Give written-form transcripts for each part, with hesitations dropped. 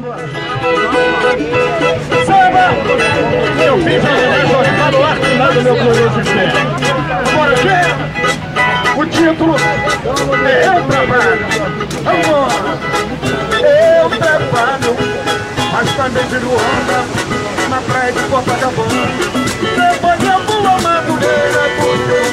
Samba! Eu fiz a homenagem ao Estado Artilado do meu glorioso império. Agora, gente, o título é Eu Trabalho. Vamos! Eu trabalho, mas também viro onda na praia de Copacabana. Depois eu vou a Madureira, porque eu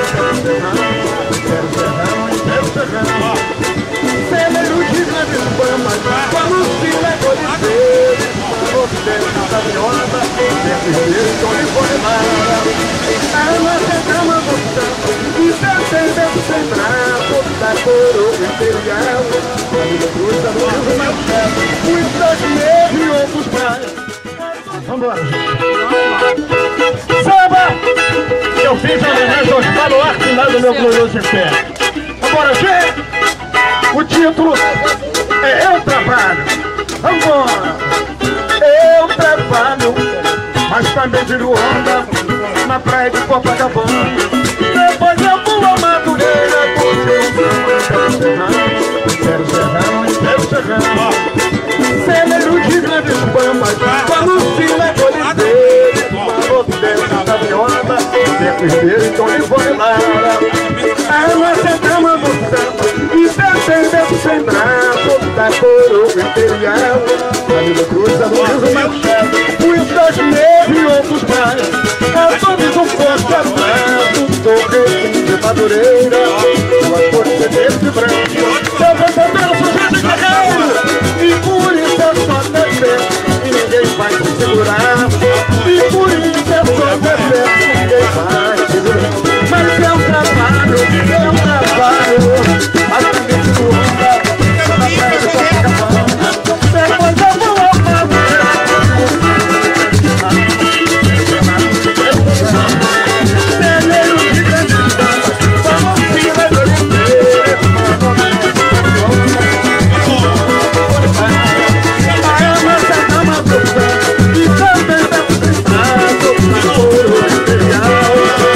quero serrão. Celeiro de grandes bamas, quando se levou de ser, o tempo da viola, dentro de foi lá. Ela se chama do santo, e descendendo sem braço, da coroa imperial, família cruza no rio Machado, muitas negros e outros pais. Vambora, samba! Eu fiz a homenagem ao Estado Artilado do meu glorioso império. Agora, gente! O título é Eu Trabalho. Vambora! Eu trabalho, mas também viro onda na praia de Copacabana. Depois eu vou a Madureira, porque eu quero serrão. Celeiro de grandes bamas, quando se levou de ver, o tempo da viola, depois dele, então ele foi lá. Ela se chama do santo, e descendendo sem braço, da coroa imperial, família cruza no rio Machado, muitas negros e outros pais. É todos um forte abraço do rei de Madureira, suas cores de branco, seu verdadeiro sujeito guerreiro, e por isso é só defesa, e ninguém vai te segurar, e por isso é só defesa, e ninguém vai te segurar. Mas eu trabalho, mas também de onda, na praia de Copacabana. Depois eu vou ao Madureira, celeiro de grandes damas, vamos se resolver. A alma se chama do santo, e também deve ser trato, na coroa imperial,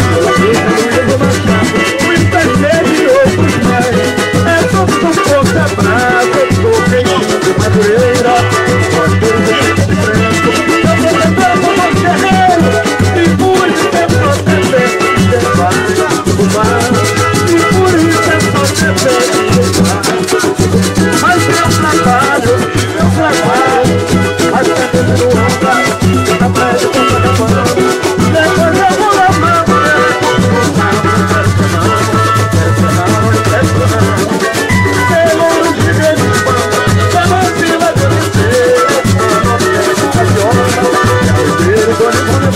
muitas vezes e outros mais. É todo um pouco abraço, do quentinho de Madureira, nós temos de branco, eu vou cantar com o guerreiro, e por isso é só defender, do mar, e por isso é só defender, mas eu trabalho, mas também viro onda, na praia de Copacabana. Depois eu vou a Madureira, celeiro de grandes bamas, vamos se resolver. A viola,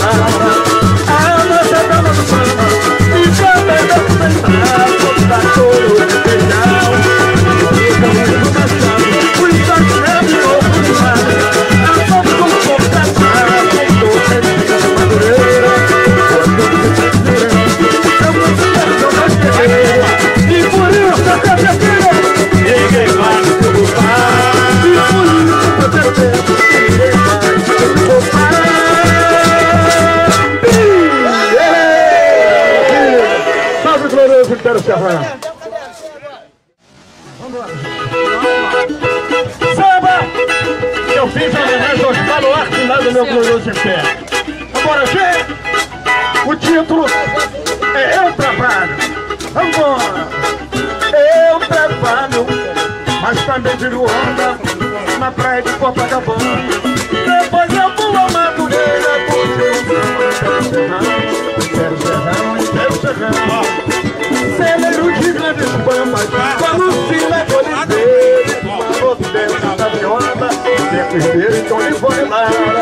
a nossa dama do samba, e também deve pensar da coroa imperial, do Machado, muitas negras e outros mais. É todo um pouco atrás, do quentinho de Madureira, eu vou ser mais guerreiro, e por isso eu quero defender, ninguém vai te derrubar, e por isso eu defendo, ninguém vai te derrubar. Salve glorioso Império Serrano! Vambora! Samba! Eu fiz a homenagem ao Estado Artilado do meu glorioso império. Agora, gente, o título é Eu Trabalho. Vambora! Eu trabalho, mas também viro onda na praia de Copacabana. Depois eu vou a Madureira, porque eu quero serrão. Celeiro de grandes bamas, quando se levou de ver, o tempo da viola, depois dele, então ele foi lá.